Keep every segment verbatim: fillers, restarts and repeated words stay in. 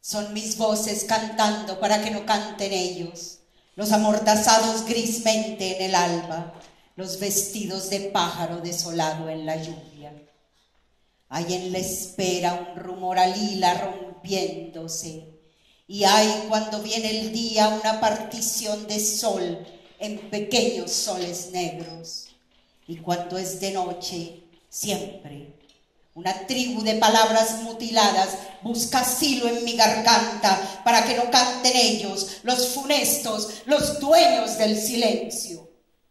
Son mis voces cantando para que no canten ellos, los amordazados grismente en el alba, los vestidos de pájaro desolado en la lluvia. Hay en la espera un rumor a lila rompiéndose, y hay cuando viene el día una partición de sol en pequeños soles negros, y cuando es de noche siempre una tribu de palabras mutiladas busca asilo en mi garganta para que no canten ellos, los funestos, los dueños del silencio.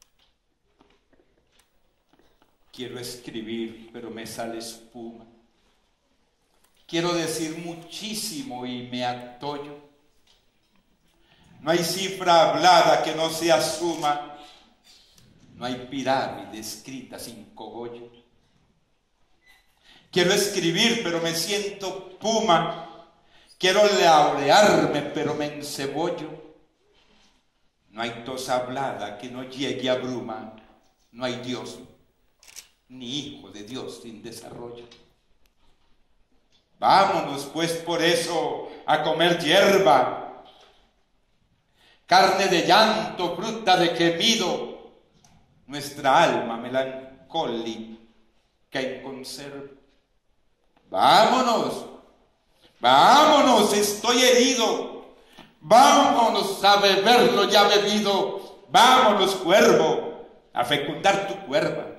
Quiero escribir, pero me sale espuma. Quiero decir muchísimo y me atollo. No hay cifra hablada que no se asuma. No hay pirámide escrita sin cogollo. Quiero escribir, pero me siento puma. Quiero laurearme, pero me encebollo. No hay tos hablada que no llegue a bruma. No hay Dios, ni hijo de Dios sin desarrollo. Vámonos, pues, por eso, a comer hierba, carne de llanto, fruta de gemido, nuestra alma melancólica en conserva. Vámonos, vámonos, estoy herido. Vámonos a beber lo ya bebido. Vámonos, cuervo, a fecundar tu cuerva.